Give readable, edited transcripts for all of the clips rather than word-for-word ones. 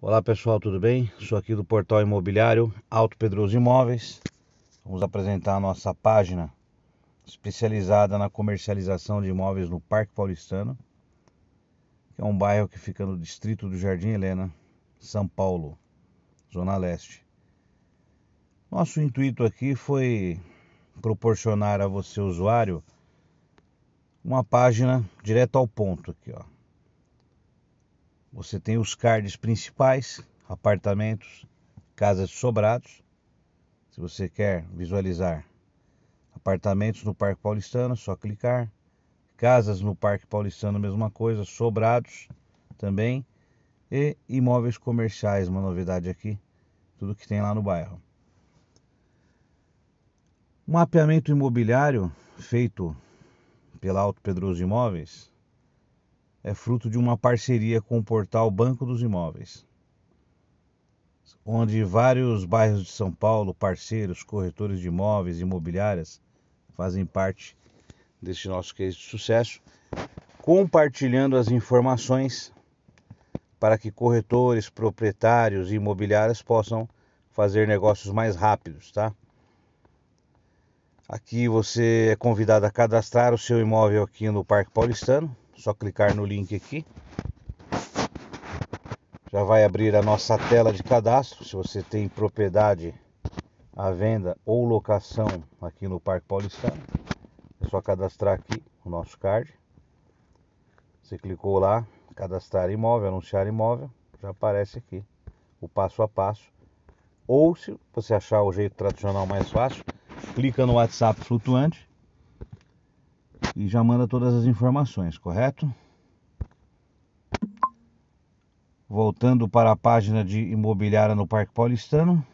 Olá pessoal, tudo bem? Sou aqui do portal imobiliário Alto Pedroso Imóveis. Vamos apresentar a nossa página especializada na comercialização de imóveis no Parque Paulistano, que é um bairro que fica no distrito do Jardim Helena, São Paulo, Zona Leste. Nosso intuito aqui foi proporcionar a você, usuário, uma página direto ao ponto aqui, ó. Você tem os cards principais, apartamentos, casas de sobrados. Se você quer visualizar apartamentos no Parque Paulistano, só clicar. Casas no Parque Paulistano, mesma coisa. Sobrados também. E imóveis comerciais, uma novidade aqui. Tudo que tem lá no bairro. Um mapeamento imobiliário feito pela Alto Pedroso Imóveis é fruto de uma parceria com o portal Banco dos Imóveis, onde vários bairros de São Paulo, parceiros, corretores de imóveis e imobiliárias fazem parte deste nosso case de sucesso, compartilhando as informações para que corretores, proprietários e imobiliárias possam fazer negócios mais rápidos, tá? Aqui você é convidado a cadastrar o seu imóvel aqui no Parque Paulistano, só clicar no link aqui. Já vai abrir a nossa tela de cadastro. Se você tem propriedade à venda ou locação aqui no Parque Paulistano, é só cadastrar aqui o nosso card. Você clicou lá, cadastrar imóvel, anunciar imóvel, já aparece aqui o passo a passo. Ou se você achar o jeito tradicional mais fácil, clica no WhatsApp flutuante e já manda todas as informações, correto? Voltando para a página de imobiliária no Parque Paulistano,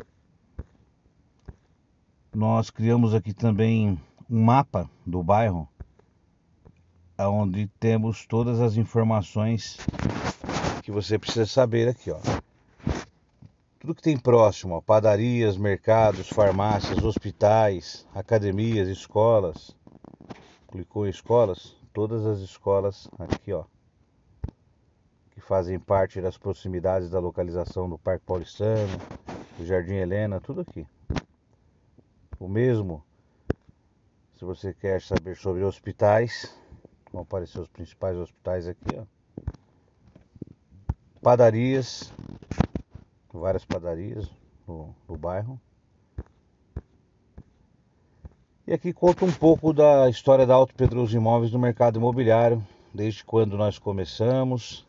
nós criamos aqui também um mapa do bairro, onde temos todas as informações que você precisa saber aqui, ó. Tudo que tem próximo, ó, padarias, mercados, farmácias, hospitais, academias, escolas. Clicou em escolas, todas as escolas aqui, ó, que fazem parte das proximidades da localização do Parque Paulistano, do Jardim Helena, tudo aqui. O mesmo, se você quer saber sobre hospitais, vão aparecer os principais hospitais aqui, ó. Padarias, várias padarias no bairro. E aqui conta um pouco da história da Alto Pedroso Imóveis no mercado imobiliário, desde quando nós começamos.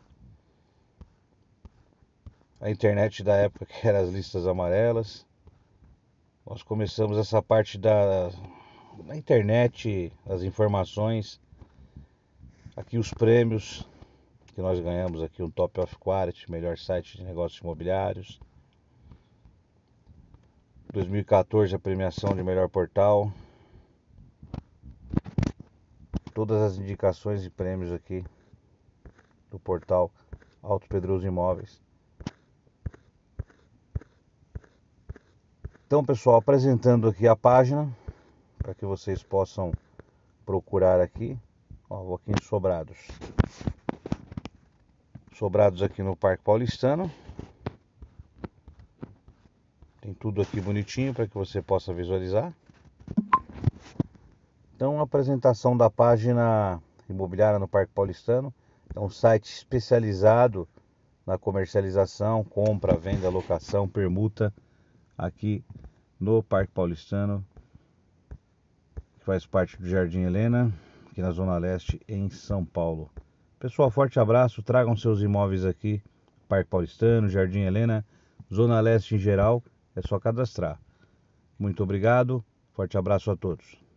A internet da época que era as listas amarelas. Nós começamos essa parte da internet, as informações. Aqui os prêmios que nós ganhamos aqui, um Top of Quality, melhor site de negócios imobiliários. 2014 a premiação de melhor portal. Todas as indicações e prêmios aqui do portal Alto Pedroso Imóveis. Então, pessoal, apresentando aqui a página para que vocês possam procurar aqui. Ó, vou aqui em Sobrados. Sobrados aqui no Parque Paulistano. Tem tudo aqui bonitinho para que você possa visualizar. Então, a apresentação da página imobiliária no Parque Paulistano é um site especializado na comercialização, compra, venda, locação, permuta aqui no Parque Paulistano, que faz parte do Jardim Helena, aqui na Zona Leste, em São Paulo. Pessoal, forte abraço, tragam seus imóveis aqui, Parque Paulistano, Jardim Helena, Zona Leste em geral, é só cadastrar. Muito obrigado, forte abraço a todos.